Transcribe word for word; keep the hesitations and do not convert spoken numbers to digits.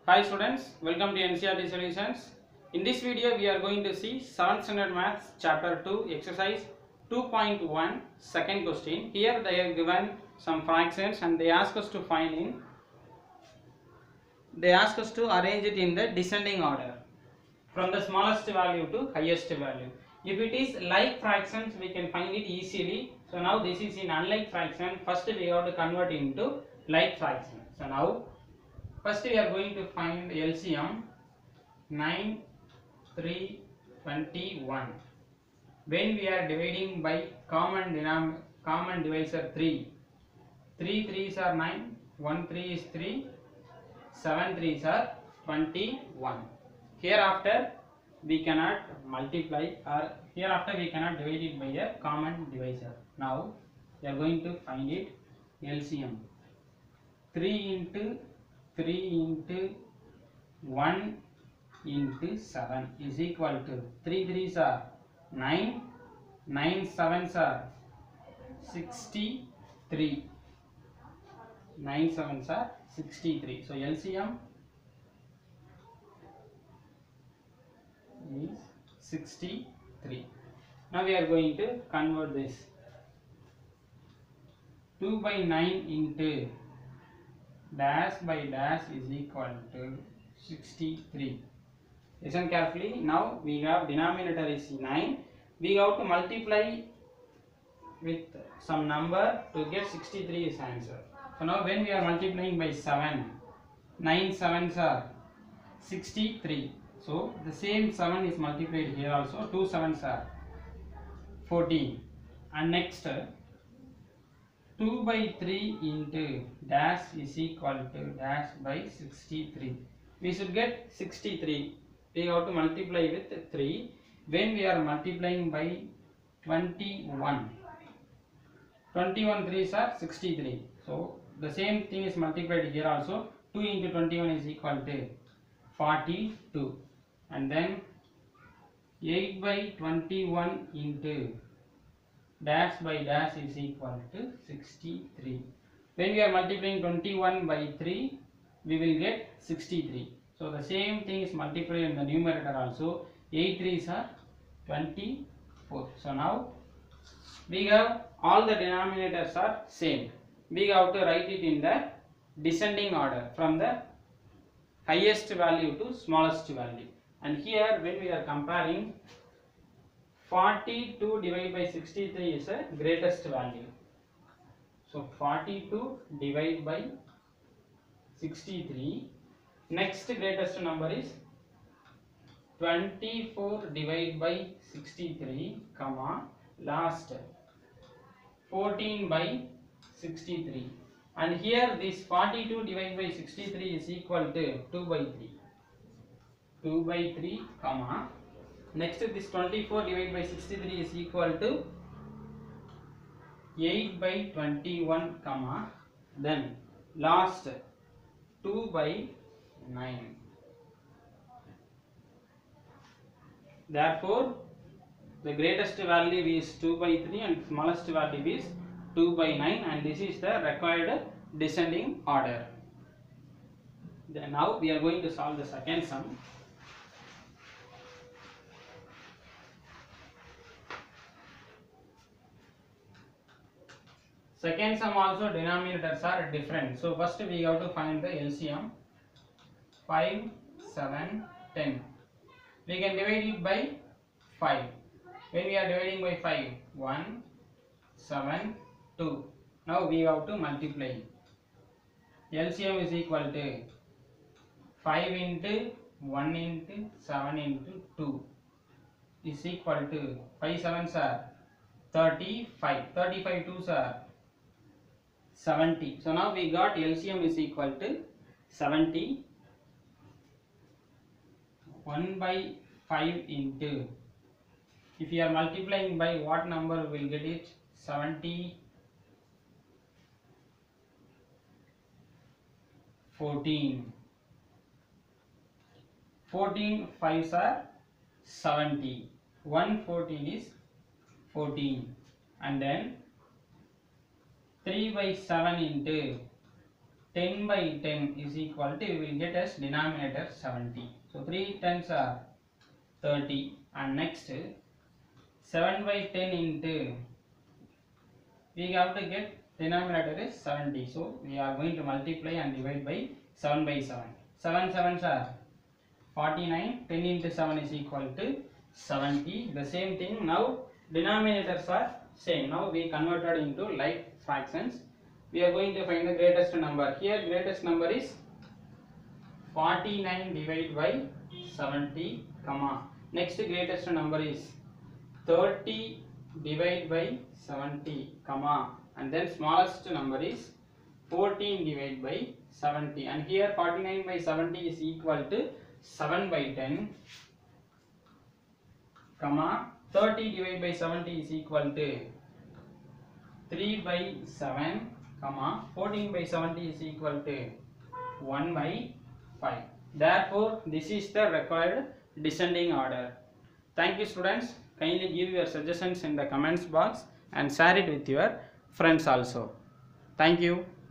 Hi students, welcome to N C E R T Solutions. In this video we are going to see seventh Standard Maths Chapter two Exercise two point one second question. Here they have given some fractions and they ask us to find in they ask us to arrange it in the descending order from the smallest value to highest value. If it is like fractions we can find it easily. So now this is in unlike fraction. First we have to convert into like fraction. So now first we are going to find L C M nine, three, twenty-one. When we are dividing by common denom common divisor three, three threes are nine, one three is three, seven threes are twenty-one. Hereafter we cannot multiply or hereafter we cannot divide it by a common divisor. Now we are going to find it L C M. three into three into one into seven is equal to three threes are nine, nine sevens are sixty-three, nine sevens are sixty-three. So L C M is sixty-three. Now we are going to convert this. two by nine into dash by dash is equal to sixty-three. Listen carefully. Now we have denominator is nine. We have to multiply with some number to get sixty-three is answer. So now when we are multiplying by seven, nine sevens are sixty-three. So the same seven is multiplied here also. two sevens are fourteen. And next two by three into dash is equal to dash by sixty-three. We should get sixty-three. We have to multiply with three. When we are multiplying by twenty-one, twenty-one threes are sixty-three. So the same thing is multiplied here also. two into twenty-one is equal to forty-two. And then eight by twenty-one into dash by dash is equal to sixty-three. When we are multiplying twenty-one by three, we will get sixty-three. So the same thing is multiplied in the numerator also. eight threes are twenty-four. So now we have all the denominators are same. We have to write it in the descending order from the highest value to smallest value. And here when we are comparing, forty-two divided by sixty-three is the greatest value. So forty-two divided by sixty-three. Next greatest number is twenty-four divided by sixty-three, comma last fourteen by sixty-three. And here this forty-two divided by sixty-three is equal to two by three. two by three, comma next this twenty-four divided by sixty-three is equal to eight by twenty-one, comma then last two by nine. Therefore the greatest value is two by three and smallest value is two by nine, and this is the required descending order. Then now we are going to solve the second sum. Second sum also denominators are different. So first we have to find the L C M. five, seven, ten. We can divide it by five. When we are dividing by five, one, seven, two. Now we have to multiply. L C M is equal to five into one into seven into two is equal to five sevens are thirty-five. thirty-five twos are seventy. So now we got L C M is equal to seventy. one by five into, if you are multiplying by what number we will get it? seventy, fourteen. fourteen fives are seventy. one fourteen is fourteen. And then three by seven into ten by ten is equal to, we will get as denominator seventy. So three tens are thirty, and next seven by ten into, we have to get denominator is seventy. So we are going to multiply and divide by seven by seven. seven sevens are forty-nine, ten into seven is equal to seventy. The same thing, now denominators are same. Now we converted into like fractions. We are going to find the greatest number. Here greatest number is forty-nine divided by seventy, comma. Next greatest number is thirty divided by seventy, comma. And then smallest number is fourteen divided by seventy. And here forty-nine by seventy is equal to seven by ten, comma. thirty divided by seventy is equal to three by seven, comma. fourteen by seventy is equal to one by five. Therefore, this is the required descending order. Thank you, students. Kindly give your suggestions in the comments box and share it with your friends also. Thank you.